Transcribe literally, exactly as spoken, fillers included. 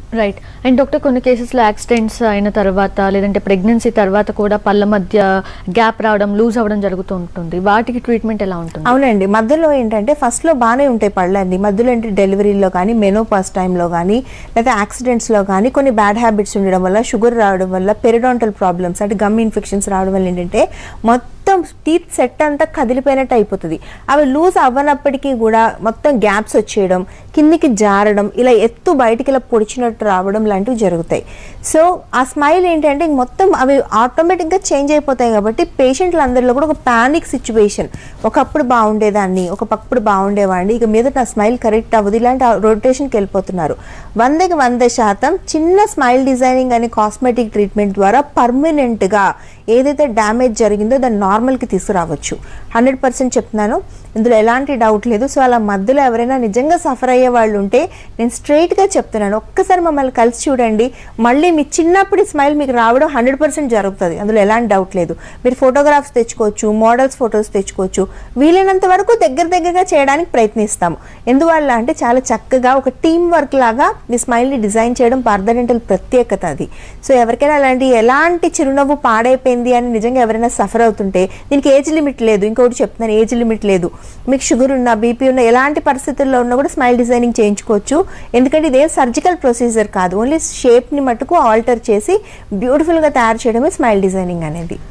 Right. And doctor కొన్ని కేసెస్లో accidents అయిన తర్వాత లేదంటే ప్రెగ్నెన్సీ తర్వాత కూడా పళ్ళ మధ్య గ్యాప్ రావడం, లూజ్ అవ్వడం జరుగుతూ ఉంటుంది. వాటికి ట్రీట్మెంట్ ఎలా ఉంటుంది? అవునండి, మధ్యలో ఏంటంటే ఫస్ట్లో బాగానే ఉంటాయి పళ్ళండి. మధ్యలో ఏంటి డెలివరీలో కానీ, మెనోపాస్ టైంలో కానీ, లేదా యాక్సిడెంట్స్లో కానీ కొన్ని బ్యాడ్ హ్యాబిట్స్ ఉండడం వల్ల, షుగర్ రావడం వల్ల, పెరిడాంటల్ ప్రాబ్లమ్స్ అంటే గమ్ ఇన్ఫెక్షన్స్ రావడం వల్ల ఏంటంటే మొత్తం టీత్ సెట్ అంతా కదిలిపోయినట్టు అయిపోతుంది. అవి లూజ్ అవ్వనప్పటికీ కూడా మొత్తం గ్యాప్స్ వచ్చేయడం, కిందికి జారడం, ఇలా ఎత్తు బయటికి ఇలా పొడిచినట్టు రావడం లాంటివి జరుగుతాయి. సో ఆ స్మైల్ ఏంటంటే మొత్తం అవి ఆటోమేటిక్గా చేంజ్ అయిపోతాయి. కాబట్టి పేషెంట్లు అందరిలో కూడా ఒక ప్యానిక్ సిచ్యువేషన్, ఒకప్పుడు బాగుండేదాన్ని, ఒకప్పుడు బాగుండేవాడిని, ఇక మీద నా స్మైల్ కరెక్ట్ అవ్వదు, ఇలాంటి రొటేషన్కి వెళ్ళిపోతున్నారు. వందకి వంద శాతం చిన్న స్మైల్ డిజైనింగ్ అనే కాస్మెటిక్ ట్రీట్మెంట్ ద్వారా పర్మనెంట్గా ఏదైతే డ్యామేజ్ జరిగిందో దాన్ని నార్మల్కి తీసుకురావచ్చు. హండ్రెడ్ పర్సెంట్ చెప్తున్నాను, ఇందులో ఎలాంటి డౌట్ లేదు. సో అలా మధ్యలో ఎవరైనా నిజంగా సఫర్ అయ్యే వాళ్ళు ఉంటే నేను స్ట్రైట్గా చెప్తున్నాను, ఒక్కసారి మమ్మల్ని కలిసి చూడండి, మళ్ళీ మీ చిన్నప్పుడు స్మైల్ మీకు రావడం హండ్రెడ్ పర్సెంట్ జరుగుతుంది. అందులో ఎలాంటి డౌట్ లేదు. మీరు ఫోటోగ్రాఫ్స్ తెచ్చుకోవచ్చు, మోడల్స్ ఫొటోస్ తెచ్చుకోవచ్చు. వీలైనంత వరకు దగ్గర దగ్గరగా చేయడానికి ప్రయత్నిస్తాము. ఎందువల్ల అంటే చాలా చక్కగా ఒక టీం వర్క్ లాగా మీ స్మైల్ని డిజైన్ చేయడం పార్థడెంటల్ ప్రత్యేకత అది. సో ఎవరికైనా అలాంటి ఎలాంటి చిరునవ్వు పాడైపోయింది అని నిజంగా ఎవరైనా సఫర్ అవుతుంటే దీనికి ఏజ్ లిమిట్ లేదు. ఇంకోటి చెప్తున్నాను, ఏజ్ లిమిట్ లేదు. మీకు షుగర్ ఉన్నా, బీపీ ఉన్నా, ఎలాంటి పరిస్థితుల్లో ఉన్నా కూడా స్మైల్ డిజైనింగ్ చేయించుకోవచ్చు. ఎందుకంటే ఇదేం సర్జికల్ ప్రొసీజర్ కాదు, ఓన్లీ షేప్ని మటుకు ఆల్టర్ చేసి బ్యూటిఫుల్గా తయారు చేయడమే స్మైల్ డిజైనింగ్ అనేది.